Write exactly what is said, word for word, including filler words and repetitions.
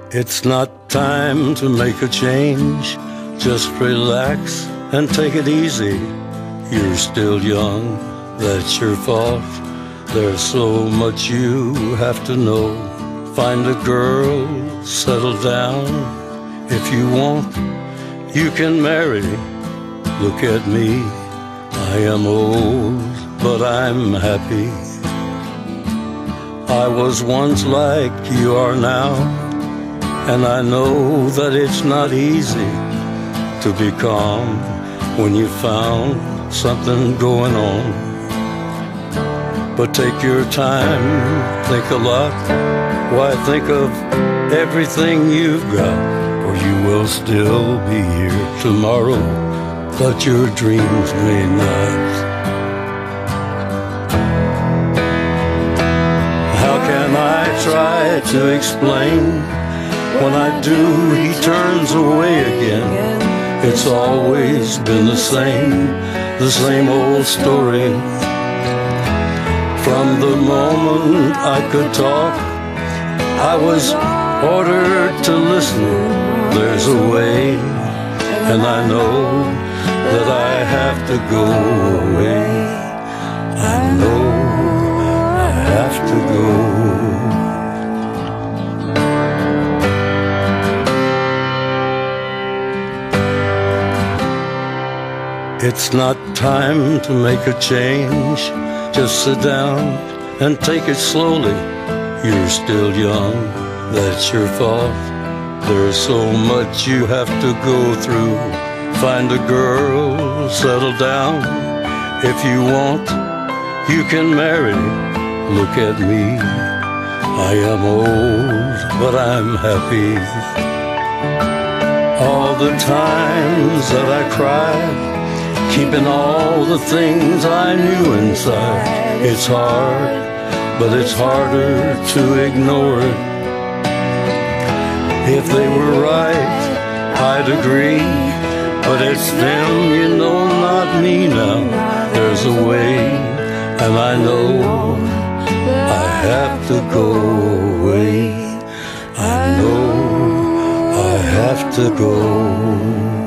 It's not time to make a change. Just relax and take it easy. You're still young, that's your fault. There's so much you have to know. Find a girl, settle down. If you want, you can marry. Look at me, I am old, but I'm happy. I was once like you are now, and I know that it's not easy to be calm when you found something going on. But take your time, think a lot. Why, think of everything you've got, for you will still be here tomorrow, but your dreams may not. How can I try to explain? When I do, he turns away again. It's always been the same, the same old story. From the moment I could talk, I was ordered to listen. There's a way, and I know that I have to go away. I know I have to go. It's not time to make a change. Just sit down and take it slowly. You're still young, that's your fault. There's so much you have to go through. Find a girl, settle down. If you want, you can marry. Look at me, I am old, but I'm happy. All the times that I cried, keeping all the things I knew inside. It's hard, but it's harder to ignore it. If they were right, I'd agree, but it's them, you know, not me now. There's a way, and I know I have to go away. I know I have to go.